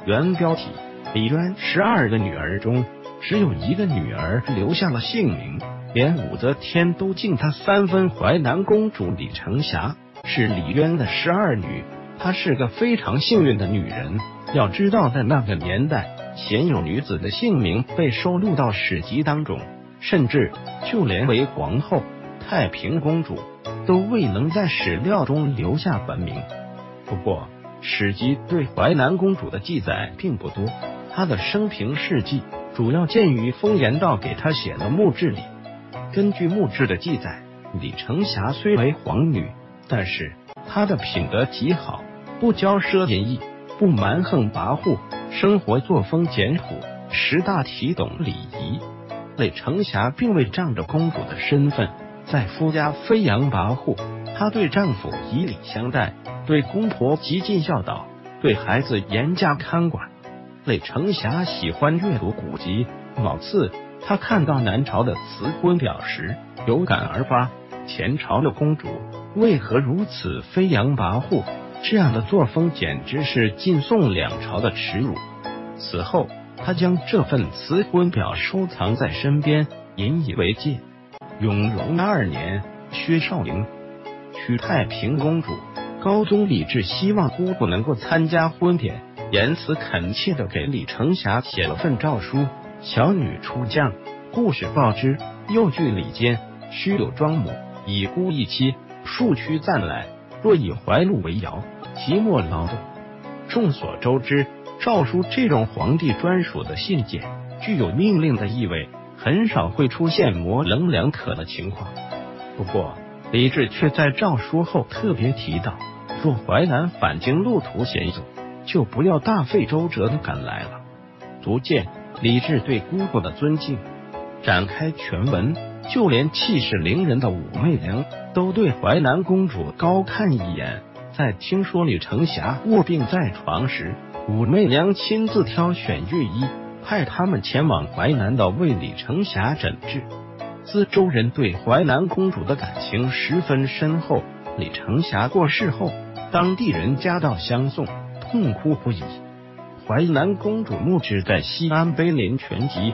原标题：李渊12个女儿中，只有一个女儿留下了姓名，连武则天都敬她3分。淮南公主李承霞是李渊的12女，她是个非常幸运的女人。要知道，在那个年代，鲜有女子的姓名被收录到史籍当中，甚至就连为皇后、太平公主都未能在史料中留下本名。不过，史籍对淮南公主的记载并不多，她的生平事迹主要见于封延道给她写的墓志里。根据墓志的记载，李承霞虽为皇女，但是她的品德极好，不骄奢淫逸，不蛮横跋扈，生活作风简朴，识大体懂礼仪。李承霞并未仗着公主的身份在夫家飞扬跋扈，她对丈夫以礼相待，对公婆极尽孝道，对孩子严加看管。李承霞喜欢阅读古籍，某次她看到南朝的辞婚表时，有感而发：前朝的公主为何如此飞扬跋扈？这样的作风简直是晋宋两朝的耻辱。此后，她将这份辞婚表收藏在身边，引以为戒。永隆2年，薛绍龄娶太平公主，高宗李治希望姑姑能够参加婚典，言辞恳切地给李承霞写了份诏书：小女出将，故使报之，又据礼监，须有庄母，以姑一妻，庶屈暂来，若以怀禄为摇，即莫劳动。众所周知，诏书这种皇帝专属的信件具有命令的意味，很少会出现模棱两可的情况。不过李治却在诏书后特别提到，若淮南返京路途险阻，就不要大费周折地赶来了，足见李治对姑姑的尊敬。展开全文，就连气势凌人的武媚娘都对淮南公主高看一眼。在听说李承霞卧病在床时，武媚娘亲自挑选御医，派他们前往淮南岛为李承霞诊治。淄州人对淮南公主的感情十分深厚，李承霞过世后，当地人夹道相送，痛哭不已。淮南公主墓志在西安碑林全集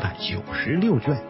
196卷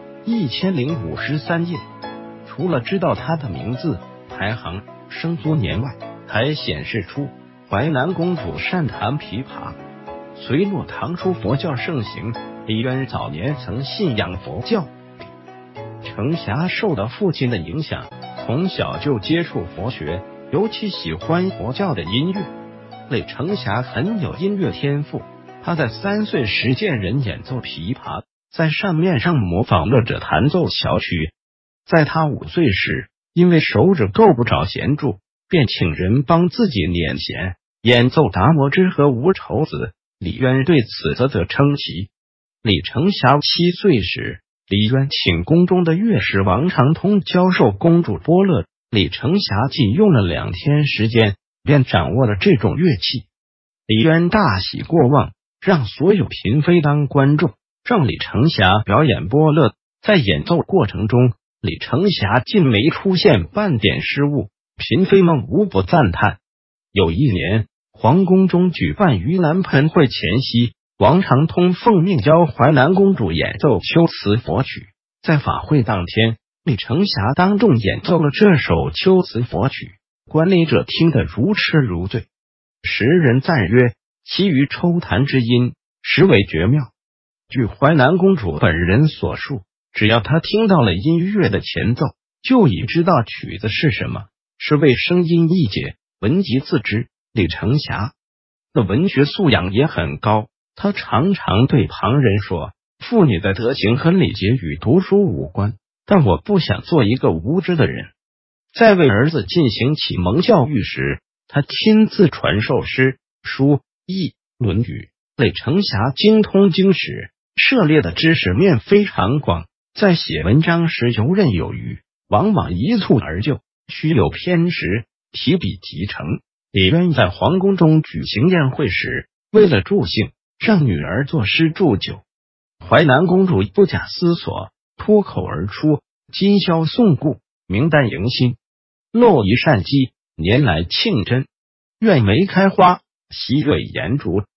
1053页。除了知道她的名字、排行、生卒年外，还显示出淮南公主善弹琵琶。隋末唐初佛教盛行，李渊早年曾信仰佛教。承霞受到父亲的影响，从小就接触佛学，尤其喜欢佛教的音乐。李承霞很有音乐天赋，他在3岁时见人演奏琵琶，在扇面上模仿乐者弹奏小曲。在他5岁时，因为手指够不着弦柱，便请人帮自己捻弦，演奏达摩之和无愁子。李渊对此啧啧称奇。李承霞7岁时，李渊请宫中的乐师王长通教授公主拨勒，李承霞仅用了2天时间，便掌握了这种乐器。李渊大喜过望，让所有嫔妃当观众，让李承霞表演拨勒。在演奏过程中，李承霞竟没出现半点失误，嫔妃们无不赞叹。有一年，皇宫中举办盂兰盆会前夕，王长通奉命教淮南公主演奏秋词佛曲。在法会当天，李承霞当众演奏了这首秋词佛曲，观礼者听得如痴如醉。时人赞曰：其余抽弹之音，实为绝妙。据淮南公主本人所述，只要她听到了音乐的前奏，就已知道曲子是什么，是为声音一解，闻即自知。李承霞的文学素养也很高，他常常对旁人说，妇女的德行和礼节与读书无关，但我不想做一个无知的人。在为儿子进行启蒙教育时，他亲自传授诗、书、易、论语。李承霞精通经史，涉猎的知识面非常广，在写文章时游刃有余，往往一蹴而就，须有偏时，提笔即成。李渊在皇宫中举行宴会时，为了助兴，让女儿作诗祝酒。淮南公主不假思索，脱口而出：今宵送故，明旦迎新。漏一扇机，年来庆真。院梅开花，溪蕊沿竹。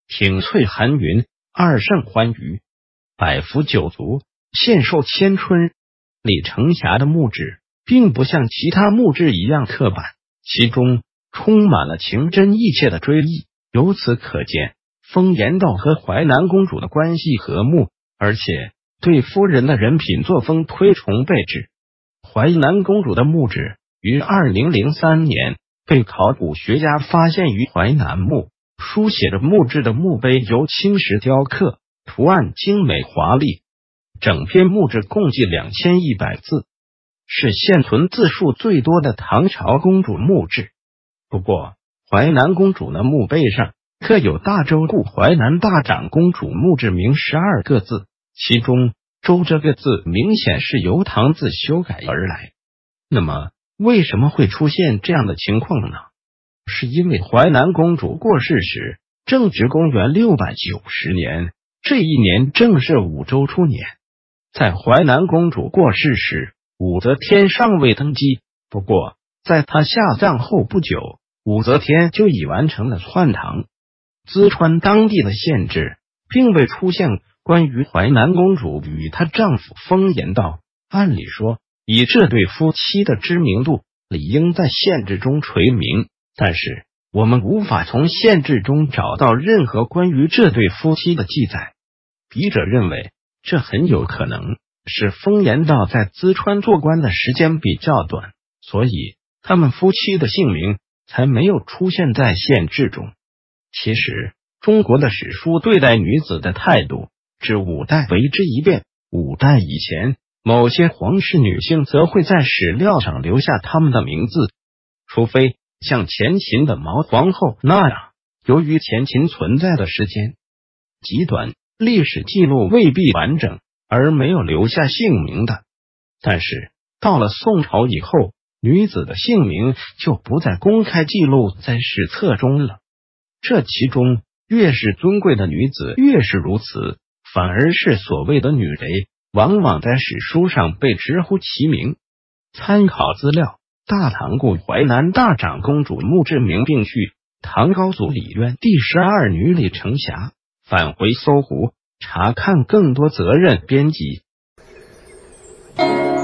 挺翠寒云，二圣欢娱，百福九族，献寿千春。李承霞的墓志并不像其他墓志一样刻板，其中充满了情真意切的追忆。由此可见，风言道和淮南公主的关系和睦，而且对夫人的人品作风推崇备至。淮南公主的墓志于2003年被考古学家发现于淮南墓，书写着墓志的墓碑由青石雕刻，图案精美华丽。整篇墓志共计2100字，是现存字数最多的唐朝公主墓志。不过，淮南公主的墓碑上刻有大周故淮南大长公主墓志铭12个字，其中周这个字明显是由唐字修改而来。那么，为什么会出现这样的情况呢？是因为淮南公主过世时正值公元690年，这一年正是武周初年。在淮南公主过世时，武则天尚未登基，不过在她下葬后不久，武则天就已完成了篡唐。淄川当地的县志并未出现关于淮南公主与她丈夫风言道，按理说以这对夫妻的知名度，理应在县志中垂名，但是我们无法从县志中找到任何关于这对夫妻的记载。笔者认为，这很有可能是风言道在淄川做官的时间比较短，所以他们夫妻的姓名才没有出现在县志中。其实，中国的史书对待女子的态度，至五代为之一变。五代以前，某些皇室女性则会在史料上留下她们的名字，除非像前秦的毛皇后那样，由于前秦存在的时间极短，历史记录未必完整，而没有留下姓名的。但是到了宋朝以后，女子的姓名就不再公开记录在史册中了。这其中越是尊贵的女子越是如此，反而是所谓的女贼往往在史书上被直呼其名。参考资料：大唐故淮南大长公主墓志铭并序，唐高祖李渊第12女李承霞。返回搜狐，查看更多责任编辑。